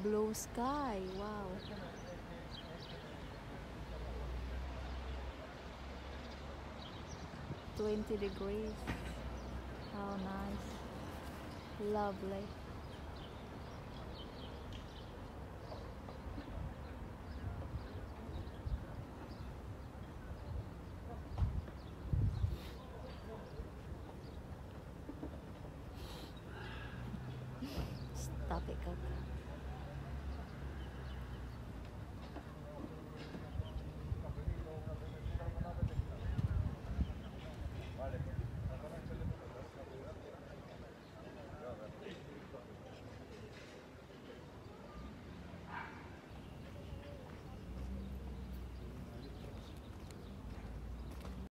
Blue sky. Wow. 20 degrees. How nice. Lovely. Stop it, Coco.